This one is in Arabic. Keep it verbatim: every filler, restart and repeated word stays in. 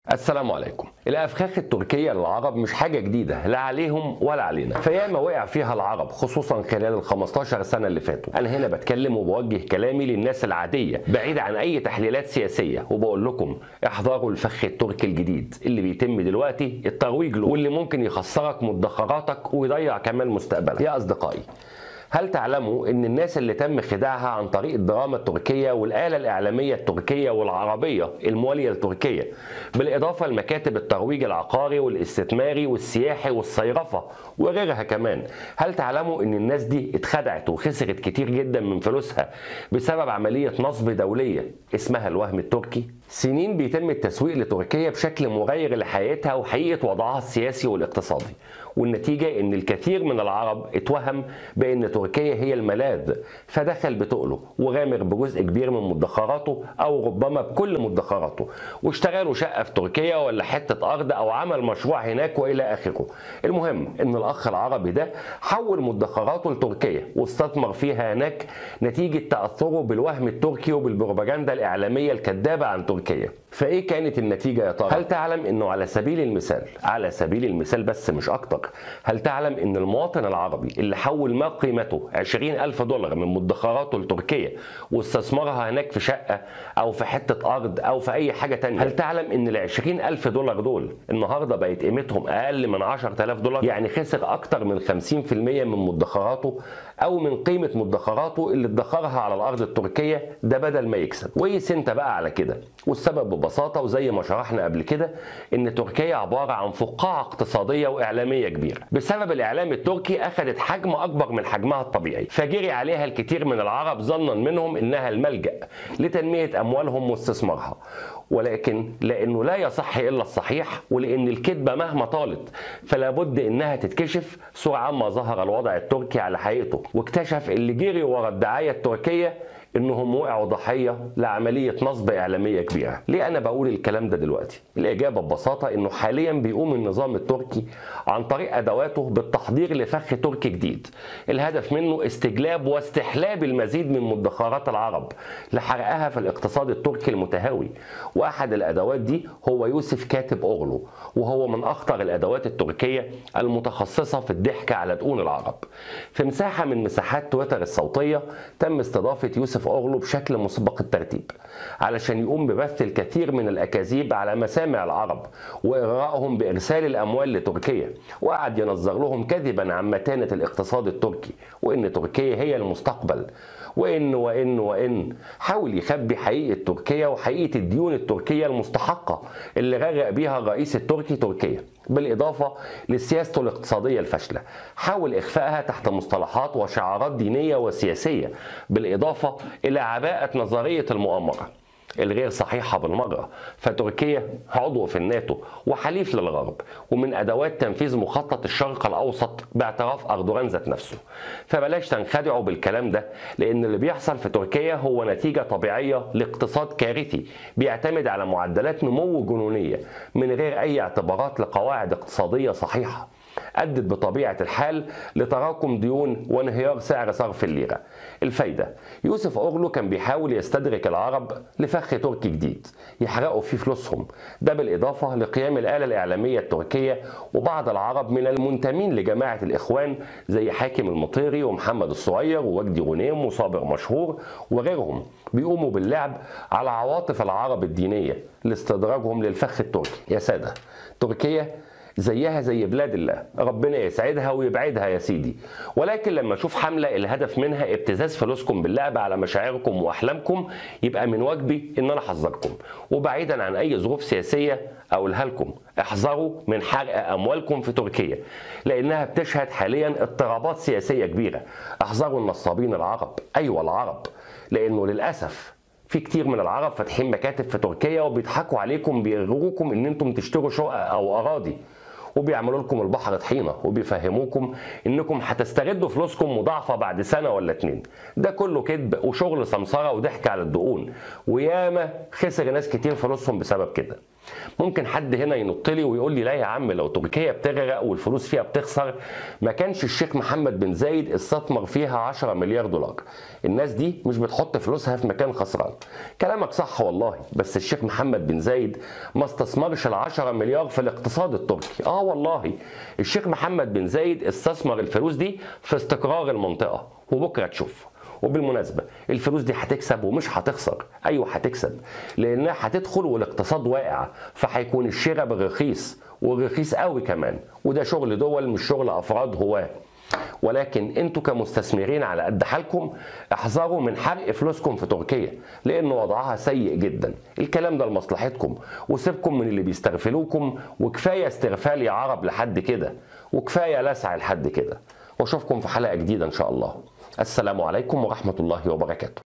السلام عليكم. الافخاخ التركيه للعرب مش حاجه جديده لا عليهم ولا علينا، فياما وقع فيها العرب خصوصا خلال ال خمستاشر سنه اللي فاتوا. انا هنا بتكلم وبوجه كلامي للناس العاديه بعيد عن اي تحليلات سياسيه، وبقول لكم احذروا الفخ التركي الجديد اللي بيتم دلوقتي الترويج له واللي ممكن يخسرك مدخراتك ويضيع كمان مستقبلك. يا اصدقائي، هل تعلموا ان الناس اللي تم خداعها عن طريق الدراما التركية والآلة الإعلامية التركية والعربية الموالية لتركيا، بالإضافة لمكاتب الترويج العقاري والاستثماري والسياحي والصيرفة وغيرها كمان، هل تعلموا ان الناس دي اتخدعت وخسرت كتير جدا من فلوسها بسبب عملية نصب دولية اسمها الوهم التركي؟ سنين بيتم التسويق لتركيا بشكل مغاير لحقيقتها وحقيقة وضعها السياسي والاقتصادي، والنتيجة ان الكثير من العرب اتوهم بان تركيا هي الملاذ، فدخل بتقله وغامر بجزء كبير من مدخراته او ربما بكل مدخراته، واشترى له شقة في تركيا ولا حتة ارض او عمل مشروع هناك والى اخره. المهم ان الاخ العربي ده حول مدخراته لتركيا واستثمر فيها هناك نتيجة تأثره بالوهم التركي وبالبروباجندا الاعلامية الكذابة عن تركيا. فايه كانت النتيجة يا ترى؟ هل تعلم انه على سبيل المثال على سبيل المثال بس مش اكتر، هل تعلم ان المواطن العربي اللي حول ما قيمته عشرين ألف دولار من مدخراته لتركيا واستثمرها هناك في شقة او في حتة ارض او في اي حاجة تانية، هل تعلم ان ال عشرين ألف دولار دول النهاردة بقت قيمتهم اقل من عشرة آلاف دولار؟ يعني خسر اكتر من خمسين في المية من مدخراته او من قيمة مدخراته اللي ادخرها على الارض التركية، ده بدل ما يكسب. وقيس انت بقى على كده. والسبب ببساطة وزي ما شرحنا قبل كده ان تركيا عبارة عن فقاعة اقتصادية واعلامية كبيرة. بسبب الاعلام التركي اخذت حجم اكبر من حجمها الطبيعي، فجري عليها الكثير من العرب ظنا منهم انها الملجأ لتنمية اموالهم واستثمارها، ولكن لانه لا يصح الا الصحيح ولان الكذبه مهما طالت فلا بد انها تتكشف، سرعان ما ظهر الوضع التركي على حقيقته، واكتشف اللي جري ورا الدعايه التركيه انهم وقعوا ضحيه لعمليه نصب اعلاميه كبيره. ليه انا بقول الكلام ده دلوقتي؟ الاجابه ببساطه انه حاليا بيقوم النظام التركي عن طريق ادواته بالتحضير لفخ تركي جديد، الهدف منه استجلاب واستحلاب المزيد من مدخرات العرب لحرقها في الاقتصاد التركي المتهاوي. واحد الادوات دي هو يوسف كاتب اوغلو، وهو من اخطر الادوات التركيه المتخصصه في الضحك على دقون العرب. في مساحه من مساحات تويتر الصوتيه تم استضافه يوسف اوغلو بشكل مسبق الترتيب علشان يقوم ببث الكثير من الاكاذيب على مسامع العرب واغرائهم بارسال الاموال لتركيا، وقعد ينظر لهم كذبا عن متانه الاقتصاد التركي وان تركيا هي المستقبل، وان وان وان حاول يخبي حقيقه تركيا وحقيقه الديون التركيه المستحقه اللي غرق بيها الرئيس التركي تركيا، بالاضافه لسياسته الاقتصاديه الفاشله. حاول اخفائها تحت مصطلحات وشعارات دينيه وسياسيه، بالاضافه الى عباءه نظريه المؤامره الغير صحيحة بالمرة. فتركيا عضو في الناتو وحليف للغرب ومن أدوات تنفيذ مخطط الشرق الأوسط باعتراف أردوغان ذات نفسه. فبلاش تنخدعوا بالكلام ده، لأن اللي بيحصل في تركيا هو نتيجة طبيعية لاقتصاد كارثي بيعتمد على معدلات نمو جنونية من غير أي اعتبارات لقواعد اقتصادية صحيحة، أدت بطبيعة الحال لتراكم ديون وانهيار سعر صرف الليرة. الفايدة، يوسف أوغلو كان بيحاول يستدرك العرب لفخ تركي جديد يحرقوا فيه فلوسهم، ده بالإضافة لقيام الآلة الإعلامية التركية وبعض العرب من المنتمين لجماعة الإخوان زي حاكم المطيري ومحمد الصغير ووجدي غنيم وصابر مشهور وغيرهم بيقوموا باللعب على عواطف العرب الدينية لاستدراجهم للفخ التركي. يا سادة، تركيا زيها زي بلاد الله، ربنا يسعدها ويبعدها يا سيدي، ولكن لما اشوف حملة الهدف منها ابتزاز فلوسكم باللعب على مشاعركم واحلامكم، يبقى من واجبي ان انا احذركم، وبعيدا عن اي ظروف سياسية اقولها لكم، احذروا من حرق اموالكم في تركيا لانها بتشهد حاليا اضطرابات سياسية كبيرة. احذروا النصابين العرب، ايوه العرب، لانه للاسف في كتير من العرب فاتحين مكاتب في تركيا وبيضحكوا عليكم، بيغروكم ان انتم تشتروا شقق او اراضي، وبيعملوا لكم البحر طحينه، وبيفهموكم انكم هتستردوا فلوسكم مضاعفه بعد سنه ولا اتنين. ده كله كذب وشغل سمسره وضحك على الدقون، وياما خسر ناس كتير فلوسهم بسبب كده. ممكن حد هنا ينط لي ويقول لي لا يا عم، لو تركيا بتغرق والفلوس فيها بتخسر ما كانش الشيخ محمد بن زايد استثمر فيها عشرة مليار دولار. الناس دي مش بتحط فلوسها في مكان خسران. كلامك صح والله، بس الشيخ محمد بن زايد ما استثمرش ال عشرة مليار في الاقتصاد التركي. اه والله الشيخ محمد بن زايد استثمر الفلوس دي في استقرار المنطقة، وبكره تشوف. وبالمناسبة الفلوس دي هتكسب ومش هتخسر. ايوه هتكسب، لانها هتدخل والاقتصاد واقع، فهيكون الشراء برخيص ورخيص قوي كمان، وده شغل دول مش شغل افراد هواه. ولكن انتوا كمستثمرين على قد حالكم احذروا من حرق فلوسكم في تركيا، لان وضعها سيء جدا. الكلام ده لمصلحتكم، وسيبكم من اللي بيستغفلوكم، وكفايه استغفال يا عرب لحد كده، وكفايه لسع لحد كده. واشوفكم في حلقه جديده ان شاء الله. السلام عليكم ورحمه الله وبركاته.